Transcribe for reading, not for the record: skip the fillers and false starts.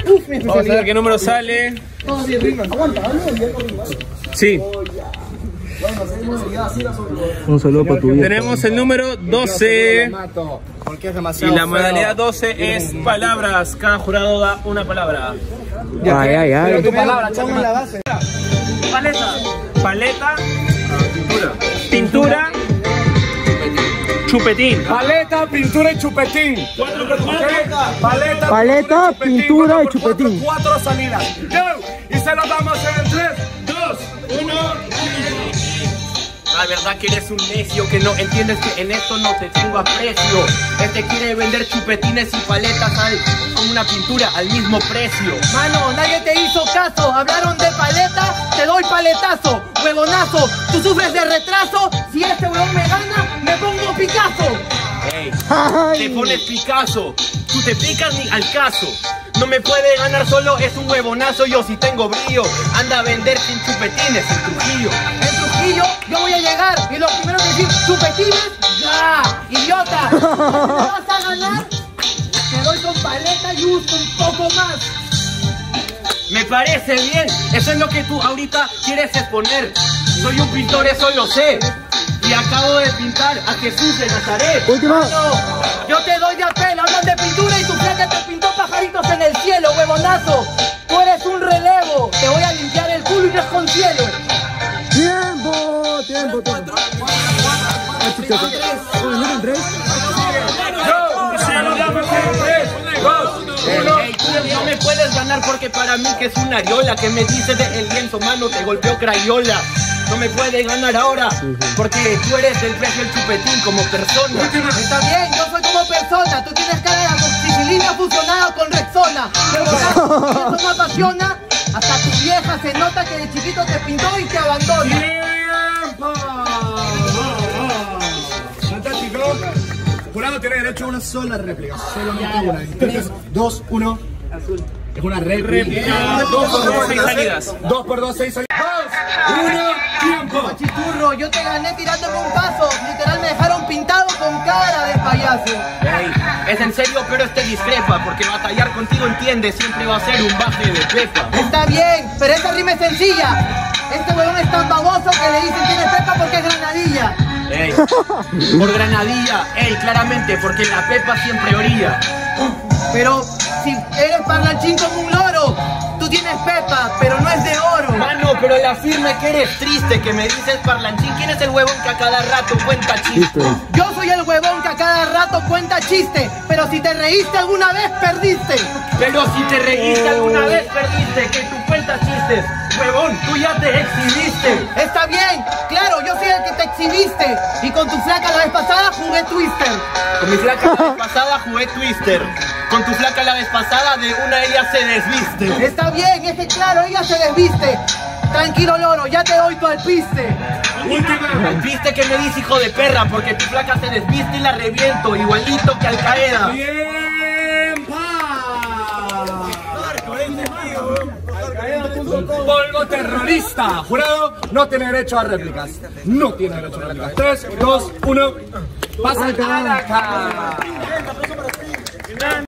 Vamos a ver qué número sale. Sí. Un saludo para tu vida. Tenemos el número 12. Porque es demasiado. Y la modalidad 12 es palabras. Cada jurado da una palabra. Ay. Tu palabra, echame la base. Paleta. Pintura. Chupetín. Paleta, pintura y chupetín. Paleta, pintura y chupetín. 4 salidas. Y se lo damos en 3, 2, 1. La verdad que eres un necio, que no entiendes que en esto no te tengo aprecio. Quiere vender chupetines y paletas con una pintura al mismo precio. Mano, nadie te hizo caso. Hablaron de paleta, te doy paletazo. Huevonazo, tú sufres de retraso. Si este huevón me gana, me pongo Picasso. Ey, te pones Picasso, tú te picas ni al caso. No me puede ganar solo, es un huevonazo. Yo sí tengo brillo, anda a vender sin chupetines en Trujillo. En Trujillo yo voy a llegar y lo primero que decir, chupetines, ¡ya! ¡Idiota! ¿Me vas a ganar? Te doy con paleta y uso un poco más. Me parece bien, eso es lo que tú ahorita quieres exponer. Soy un pintor, eso lo sé. Y acabo de pintar a Jesús de Nazaret. Última. No, yo te doy de apel, hablan de pintura y tu flaca te pintó pajaritos en el cielo, huevonazo. Tú eres un relevo, te voy a limpiar el culo y no es con cielo. Tiempo. No me puedes ganar porque para mí que es una areola. Que me dices de el lienzo, mano, te golpeó Crayola. No me puedes ganar ahora porque tú eres del precio del chupetín como persona. Está bien, yo soy como persona. Tú tienes cara de amoxicilina fusionada con Rexona. Eso me apasiona. Hasta tu vieja se nota que de chiquito te pintó y te abandona. ¡Tiempo! Fantástico. Jurado tiene derecho a una sola réplica. Solamente una. 3, 2, 1. Es una réplica. 2 por 2, 6 salidas. 2 por 2, 6 salidas. 2, 1, tiempo. Machiturro, yo te gané tirándome un paso. Literal me dejaron pintado con cara de payaso. Ey, es en serio, pero discrepa. Porque batallar contigo, entiende, siempre va a ser un baje de pepa. Está bien, pero esa rima es sencilla. Este huevón es tan baboso que le dicen tiene pepa porque es granadilla. Ey, por granadilla, ey, claramente, porque la pepa siempre orilla. Pero si eres parlanchín como un loro, tú tienes pepa, pero no es de oro. Mano, pero la firma es que eres triste, que me dices parlanchín. ¿Quién es el huevón que a cada rato cuenta chiste? Yo soy el huevón que a cada rato cuenta chiste, pero si te reíste alguna vez, perdiste. Pero si te reíste alguna vez, perdiste, que tú cuentas chistes. Huevón, tú ya te exhibiste. Está bien, claro, yo soy el que te exhibiste. Y con tu flaca la vez pasada jugué Twister. Con mi flaca la vez pasada jugué Twister. Con tu flaca la vez pasada de una ella se desviste. Está bien, es que claro, ella se desviste. Tranquilo, loro, ya te doy tu alpiste. Viste que me dice hijo de perra, porque tu flaca se desviste y la reviento, igualito que Al Qaeda. Polvo terrorista. Jurado no tiene derecho a réplicas. No tiene derecho a réplicas. 3, 2, 1. Pasa a la cara.